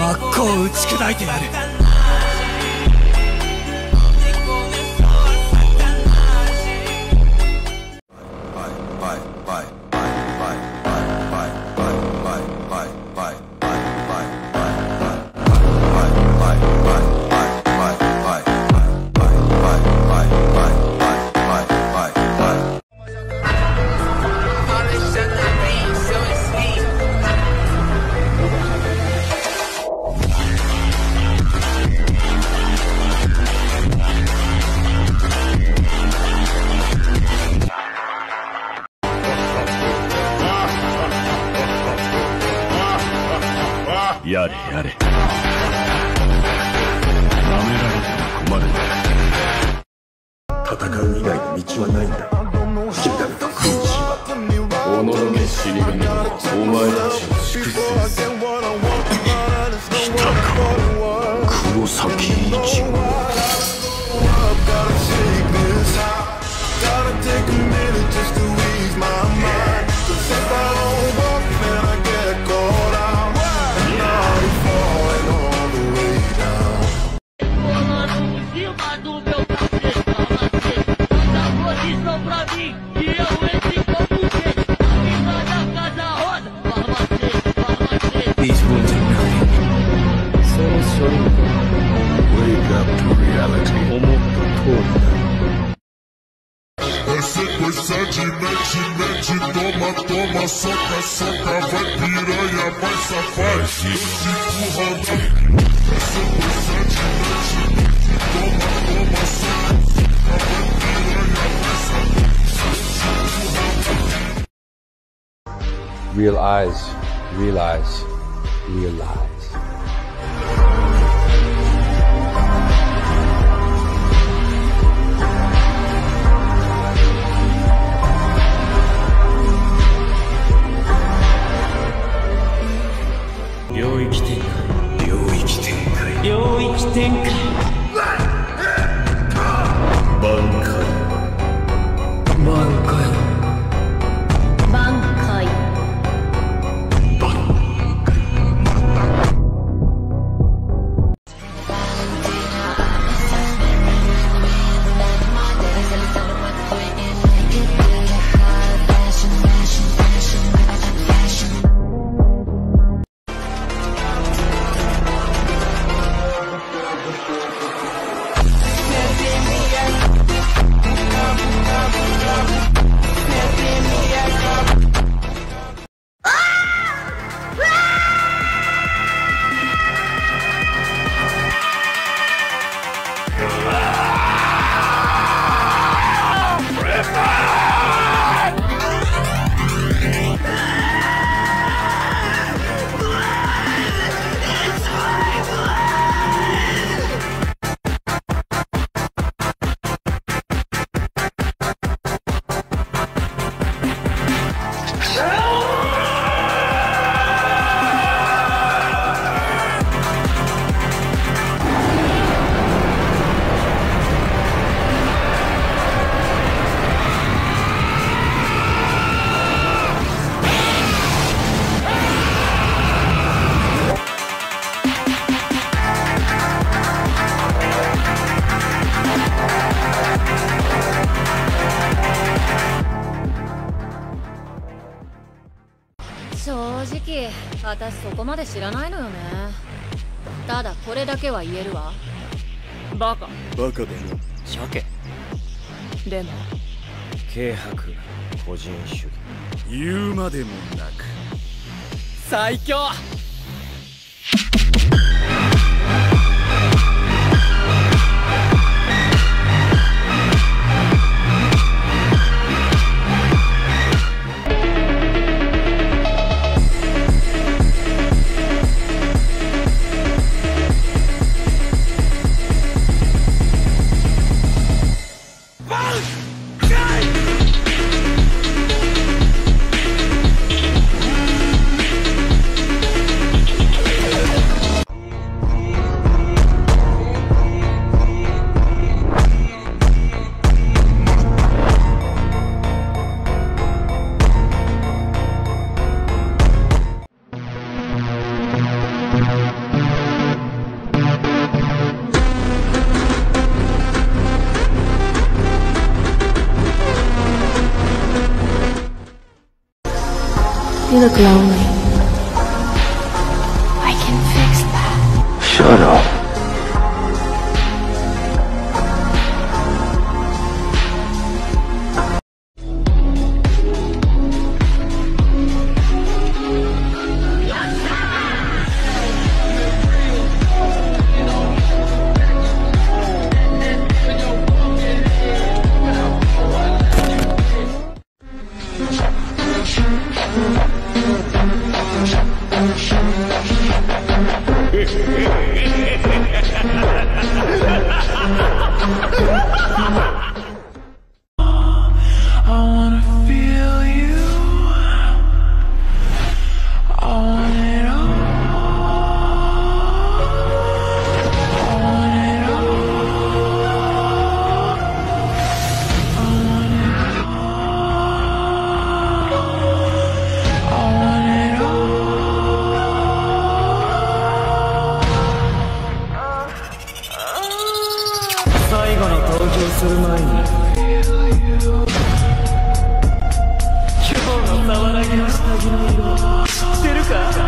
真っ向打ち砕いてやる。 やれやれ。なめられては困る。 戦う以外の道はないんだ。君たちと君子はおのろけ死神はお前たちを粛清する。来たか黒崎一号。 These wounds are nothing. そのシャドウ Wake up to reality。 思った通りだ。 Sequência de mente, toma, toma, soca, soca, vai piranha, vai safar, se empurra. Sequência de mente, toma, toma, soca, soca, vai piranha, vai safar, se empurra. Real eyes, realize, realize. 私そこまで知らないのよね。ただこれだけは言えるわ。バカバカだな。 鮭でも軽薄個人主義。 言うまでもなく最強。 look lonely. I can fix that. Shut up. 最後の登場する前に今日の沢良ぎの下着の色知ってるか？